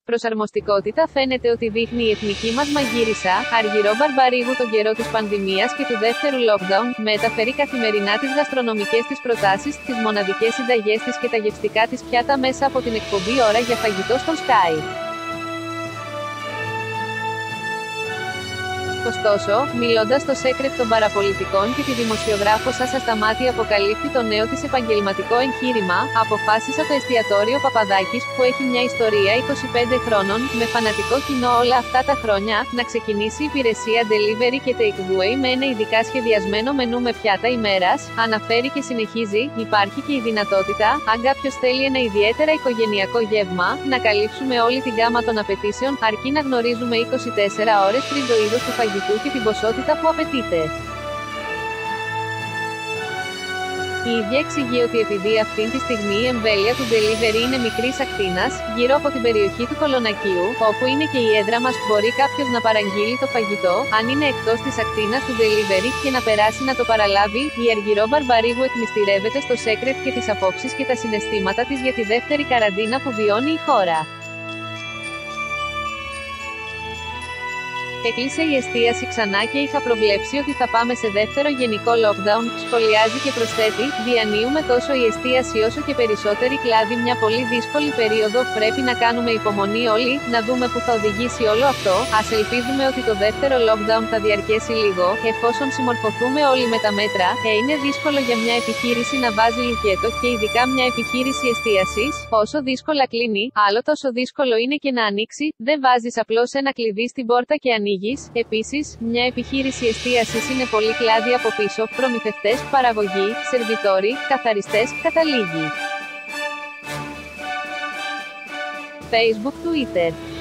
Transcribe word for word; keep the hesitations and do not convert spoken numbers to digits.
Προσαρμοστικότητα φαίνεται ότι δείχνει η εθνική μας μαγείρισα, Αργυρό Μπαρμπαρίγου τον καιρό της πανδημίας και του δεύτερου lockdown, μεταφέρει καθημερινά τις γαστρονομικές της προτάσεις, τις μοναδικές συνταγές της και τα γευστικά της πιάτα μέσα από την εκπομπή Ώρα για φαγητό στον Sky. Ωστόσο, μιλώντας στο Secret των παραπολιτικών και τη δημοσιογράφο Σάσα Σταμάτη αποκαλύπτει το νέο της επαγγελματικό εγχείρημα, αποφάσισα το εστιατόριο Παπαδάκης, που έχει μια ιστορία είκοσι πέντε χρόνων, με φανατικό κοινό όλα αυτά τα χρόνια, να ξεκινήσει υπηρεσία delivery και takeaway με ένα ειδικά σχεδιασμένο μενού με πιάτα ημέρας. Αναφέρει και συνεχίζει, υπάρχει και η δυνατότητα, αν κάποιος θέλει ένα ιδιαίτερα οικογενειακό γεύμα, να καλύψουμε όλη την γάμα των απαιτήσεων, αρκεί να γνωρίζουμε είκοσι τέσσερις ώρες πριν το είδος του φαγητού και την ποσότητα που απαιτείται. Η ίδια εξηγεί ότι επειδή αυτή τη στιγμή η εμβέλεια του delivery είναι μικρής ακτίνας, γύρω από την περιοχή του Κολονακίου, όπου είναι και η έδρα μας, μπορεί κάποιος να παραγγείλει το φαγητό, αν είναι εκτός της ακτίνας του delivery, και να περάσει να το παραλάβει. Η Αργυρό Μπαρμπαρίγου εκμυστηρεύεται στο Secret και τις απόψεις και τα συναισθήματα της για τη δεύτερη καραντίνα που βιώνει η χώρα. Έκλεισε η εστίαση ξανά και είχα προβλέψει ότι θα πάμε σε δεύτερο γενικό lockdown, σχολιάζει και προσθέτει, διανύουμε τόσο η εστίαση όσο και περισσότεροι κλάδοι μια πολύ δύσκολη περίοδο, πρέπει να κάνουμε υπομονή όλοι, να δούμε που θα οδηγήσει όλο αυτό, ας ελπίζουμε ότι το δεύτερο lockdown θα διαρκέσει λίγο, εφόσον συμμορφωθούμε όλοι με τα μέτρα, ε, είναι δύσκολο για μια επιχείρηση να βάζει λουκέτο και ειδικά μια επιχείρηση εστίασης, όσο δύσκολα κλείνει, άλλο τόσο δύσκολο είναι και να ανοίξει, δεν βάζεις απλώς ένα κλειδί στην πόρτα και ανοίγεις. Επίσης, μια επιχείρηση εστίασης είναι πολύ κλάδι από πίσω, προμηθευτές, παραγωγή, σερβιτόροι, καθαριστές, καταλήγει. Facebook, Twitter.